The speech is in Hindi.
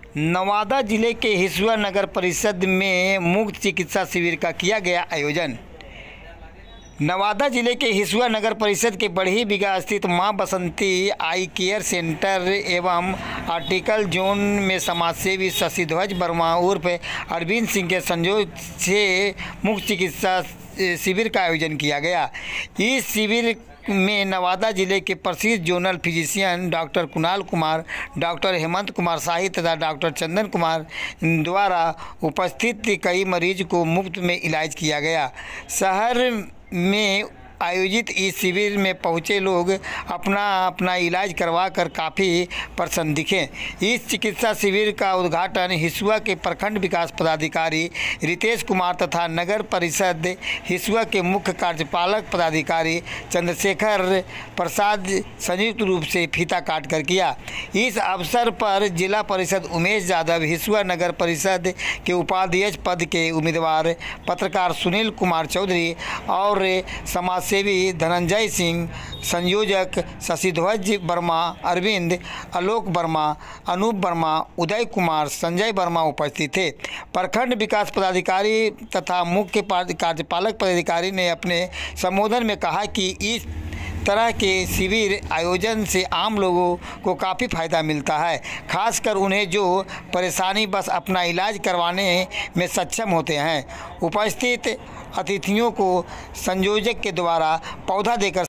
नवादा जिले के हिसुआ नगर परिषद में मुफ्त चिकित्सा शिविर का किया गया आयोजन। नवादा जिले के हिसुआ नगर परिषद के बड़ी बिघा स्थित Maa Basanti eye care centre एवं आर्टिकल जोन में समाजसेवी शशिध्वज वर्मा उर्फ अरविंद सिंह के संयोग से मुफ्त चिकित्सा शिविर का आयोजन किया गया। इस शिविर में नवादा जिले के प्रसिद्ध zonal physician doctor Kunal Kumar, doctor Hemant Kumar Shahi तथा डॉक्टर चंदन कुमार द्वारा उपस्थित कई मरीज को मुफ्त में इलाज किया गया। शहर में आयोजित इस शिविर में पहुंचे लोग अपना इलाज करवाकर काफ़ी प्रसन्न दिखे। इस चिकित्सा शिविर का उद्घाटन हिसुआ के प्रखंड विकास पदाधिकारी रितेश कुमार तथा नगर परिषद हिसुआ के मुख्य कार्यपालक पदाधिकारी चंद्रशेखर प्रसाद संयुक्त रूप से फीता काट कर किया। इस अवसर पर जिला परिषद उमेश यादव, हिसुआ नगर परिषद के उपाध्यक्ष पद के उम्मीदवार पत्रकार सुनील कुमार चौधरी और समाजसेवी धनंजय सिंह, संयोजक शशिध्वज वर्मा, अरविंद, आलोक वर्मा, अनूप वर्मा, उदय कुमार, संजय वर्मा उपस्थित थे। प्रखंड विकास पदाधिकारी तथा मुख्य कार्यपालक पदाधिकारी ने अपने संबोधन में कहा कि इस तरह के शिविर आयोजन से आम लोगों को काफ़ी फ़ायदा मिलता है, खासकर उन्हें जो परेशानी बस अपना इलाज करवाने में सक्षम होते हैं। उपस्थित अतिथियों को संयोजक के द्वारा पौधा देकर